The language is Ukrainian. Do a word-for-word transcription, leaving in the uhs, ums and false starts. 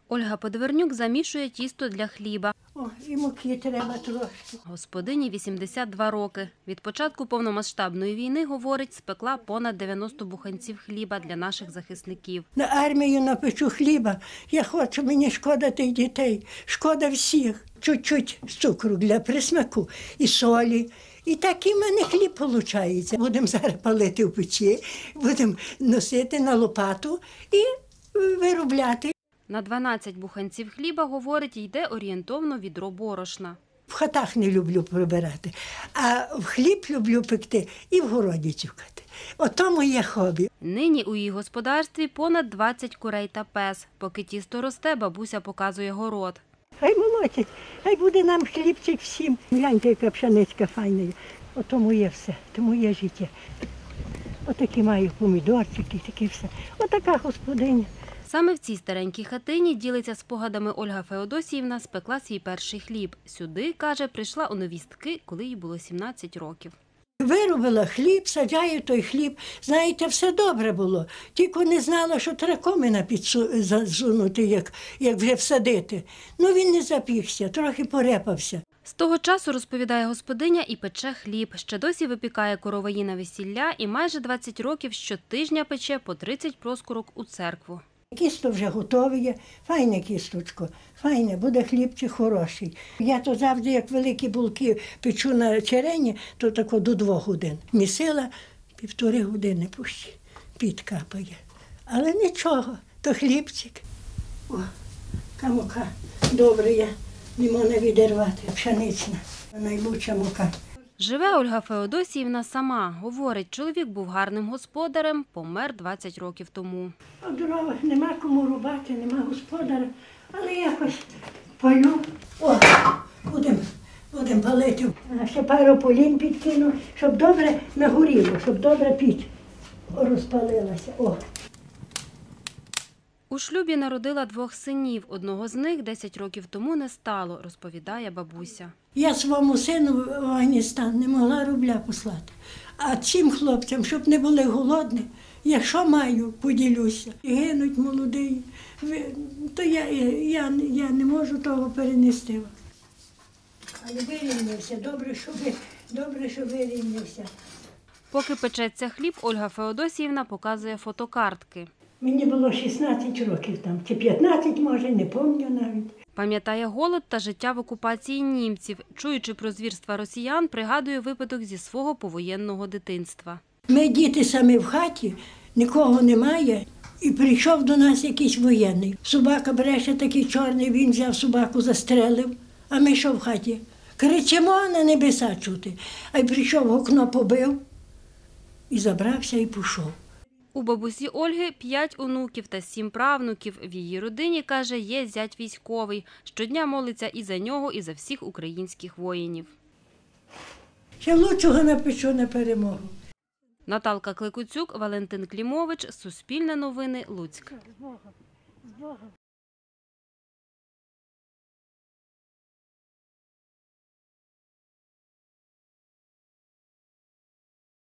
Ольга Подвернюк замішує тісто для хліба. О, і муки треба трошки. Господині вісімдесят два роки. Від початку повномасштабної війни, говорить, спекла понад дев'яносто буханців хліба для наших захисників. На армію напечу хліба. Я хочу, мені шкода тих дітей, шкода всіх. Чуть-чуть цукру для присмаку і солі. І такий в мене хліб виходить. Будемо зараз палити в печі, будемо носити на лопату і виробляти. На дванадцять буханців хліба, говорить, йде орієнтовно відро борошна. В хатах не люблю прибирати, а в хліб люблю пекти і в городі цюкати. Ото моє хобі. Нині у її господарстві понад двадцять курей та пес. Поки тісто росте, бабуся показує город. Хай молотять, хай буде нам хлібчик всім. Гляньте, яка пшеничка файна. Ото моє все, то моє життя. Отакі маю помідорчики, таке все. Отака господиня. Саме в цій старенькій хатині, ділиться спогадами Ольга Феодосіївна, спекла свій перший хліб. Сюди, каже, прийшла у новістки, коли їй було сімнадцять років. Виробила хліб, саджаю той хліб. Знаєте, все добре було. Тільки не знала, що треба комина засунути, як, як вже всадити. Ну він не запікся, трохи порепався. З того часу, розповідає господиня, і пече хліб. Ще досі випікає короваї на весілля і майже двадцять років щотижня пече по тридцять проскурок у церкву. Кісто вже готове є, файне кісточко, файне, буде хлібчик хороший. Я то завжди, як великі булки печу на черені, то тако до двох годин. Місила, півтори години пущі, під капає. Але нічого, то хлібчик. О, та мука добра є, не можна відірвати, пшенична, найлучша мука. Живе Ольга Феодосіївна сама. Говорить, чоловік був гарним господарем, помер двадцять років тому. А дрова нема кому рубати, нема господаря, але якось палю. О, будемо будем палити. А ще пару полін підкину, щоб добре нагоріло, щоб добре піч розпалилася. О. У шлюбі народила двох синів. Одного з них десять років тому не стало, розповідає бабуся. Я своєму сину в Афганістан не могла рубля послати. А цим хлопцям, щоб не були голодні, я що маю, поділюся. Гинуть молоді, то я, я, я не можу того перенести. Але вирівнявся, добре, що, ви, добре, що вирівнявся. Поки печеться хліб, Ольга Феодосіївна показує фотокартки. Мені було шістнадцять років там, чи п'ятнадцять, може, не пам'ятаю навіть. Пам'ятає голод та життя в окупації німців. Чуючи про звірства росіян, пригадує випадок зі свого повоєнного дитинства. Ми діти самі в хаті, нікого немає, і прийшов до нас якийсь воєнний. Собака бреше такий чорний, він взяв собаку, застрелив, а ми що в хаті? Кричимо, на небеса чути. А й прийшов, окно побив, і забрався, і пішов. У бабусі Ольги п'ять онуків та сім правнуків. В її родині, каже, є зять військовий. Щодня молиться і за нього, і за всіх українських воїнів. Ще лучшого напишу на перемогу. Наталка Кликуцюк, Валентин Клімович, Суспільне новини, Луцьк.